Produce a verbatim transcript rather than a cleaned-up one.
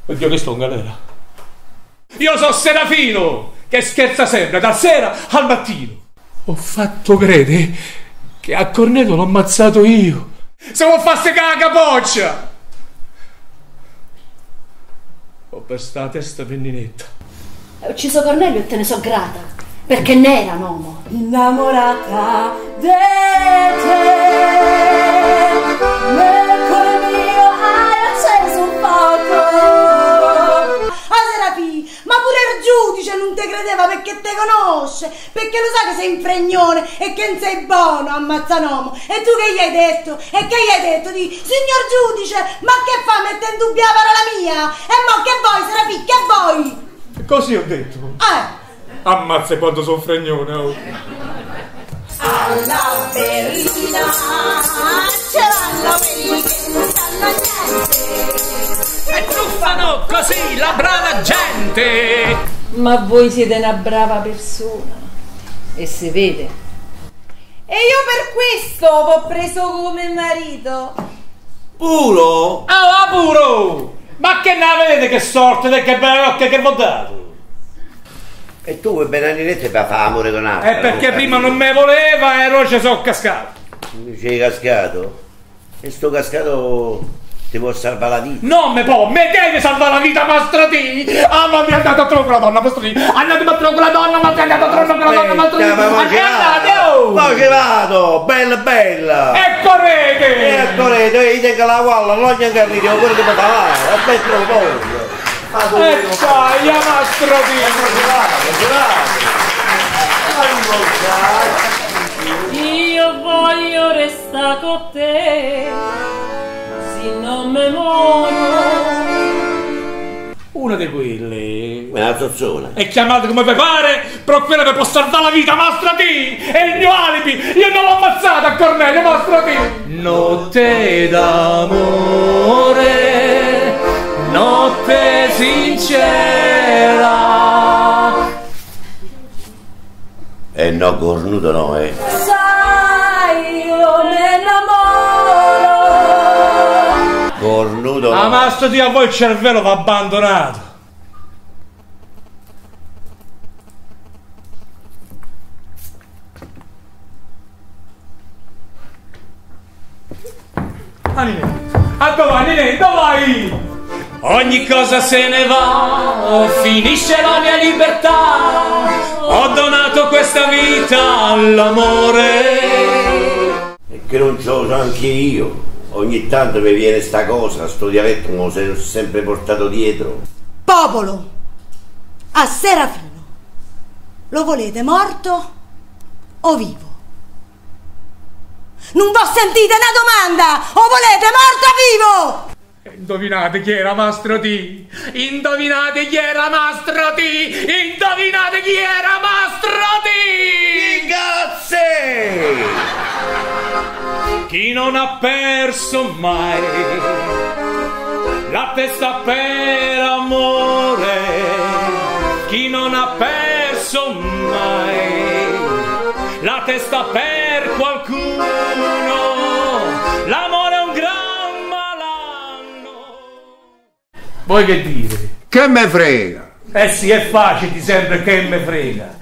Oddio che sto in galera. Io sono Serafino, che scherza sempre, dal sera al mattino. Ho fatto credere che a Cornelio l'ho ammazzato io. Se vuol farsi con la capoccia. Ho perso la testa penninetta. Hai ucciso Cornelio e te ne so grata, perché ne era un uomo. Innamorata di te, nel cuore mio hai acceso un fuoco. Ah Serafì, ma pure il giudice non te credeva perché te conosce, perché lo sa che sei un fregnone e che non sei buono, ammazza un uomo. E tu che gli hai detto? E che gli hai detto? Di signor giudice, ma che fa? Mette in dubbio la parola mia? E mo che vuoi Serafì, che vuoi? Così ho detto. Eh! Ammazza quanto sono fregnone. Oh. Alla berlina ce l'hanno quelli che non sanno niente E truffano così la brava gente. Ma voi siete una brava persona e si vede. e io per questo l'ho preso come marito. Puro? Ah, puro! Ma che ne avete che sorte e che belle ocche che vi ho dato? E tu quel Benaninette per fare amore con altro? È perché prima non me voleva e ora ci sono cascato. Mi sei cascato? E sto cascato ti può salvare la vita? Non me può, me deve salvare la vita, Mastro T! Ah, ma mi è andato a trovare con la donna, Mastro T! Andate a trovare con la donna, ma mi è andato a trovare con la donna, Mastro T! Ma che andate, oh! Ma che vado! Bella bella! E correte! E correte, e tengo la gualla, non gli ancarriti, ho quello che mi fa, aspetta un po'! E dai, Mastro T! Io voglio restare con te, se non me muoio. Una di quelle Una zozzona. è chiamata come vi pare, però quella che può salvare la vita, Mastro T! È il mio alibi! Io non l'ho ammazzato a Cornelio, Mastro T! Notte d'amore, notte sincera. Eh no, cornuto no, eh. Sai, io me innamoro. Cornuto Ah, no. Mastro T, a voi il cervello va abbandonato. Ah, Nine. A dove vai, Nine? Dove vai? Ogni cosa se ne va, finisce la mia libertà. Ho donato questa vita all'amore. E che non ce l'ho anche io. Ogni tanto mi viene sta cosa, sto dialetto me lo sei sempre portato dietro. Popolo, a Serafino, lo volete morto o vivo? Non v'ho sentite una domanda, o volete morto o vivo? Indovinate chi era Mastro T? Indovinate chi era Mastro T? Indovinate chi era Mastro T? Cazze! Chi non ha perso mai la testa per amore, chi non ha perso mai la testa per qualcuno, l'amore è un gran malanno. Voi che dite? Che me frega? Eh sì, è facile, ti sembra che me frega.